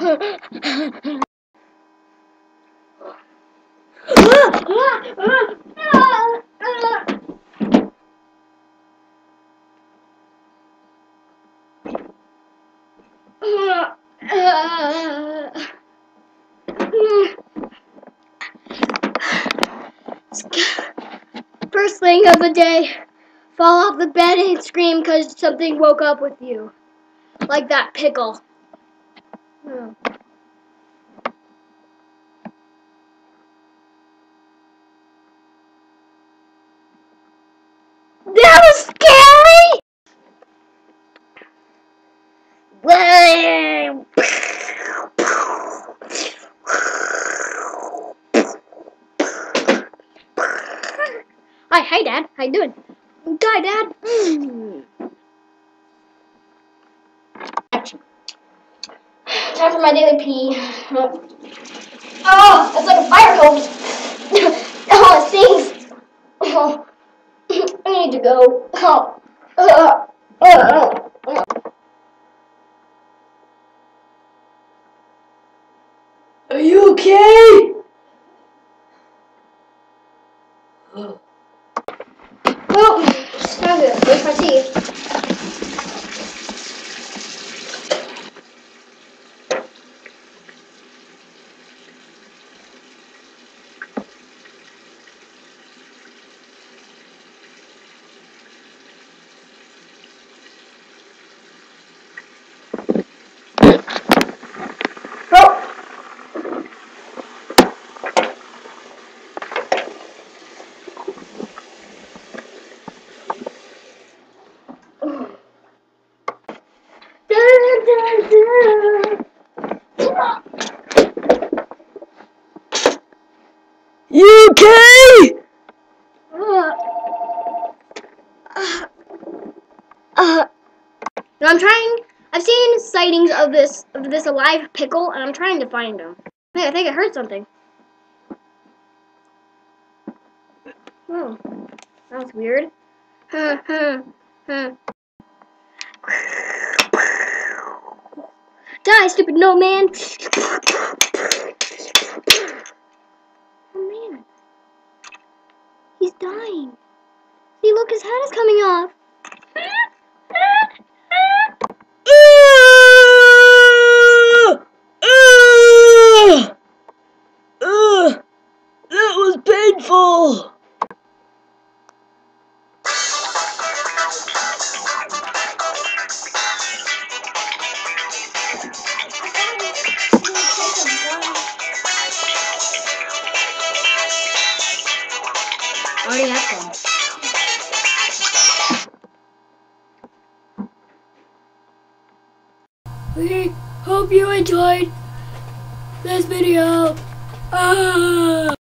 First thing of the day, fall off the bed and scream because something woke up with you. Like that pickle. That was scary! Hi, Dad. How you doing? Hi, Dad. Time for my daily pee. Oh, it's like a fire hose. Oh, it stings. Oh, I need to go. Are you okay? Well, time to brush my teeth. You okay? I'm trying. I've seen sightings of this alive pickle, and I'm trying to find him. Hey, I think I heard something. Oh, that's weird. Die, stupid no man! Oh man, he's dying. See, look, his head is coming off. That was painful. Already have some. We hope you enjoyed this video.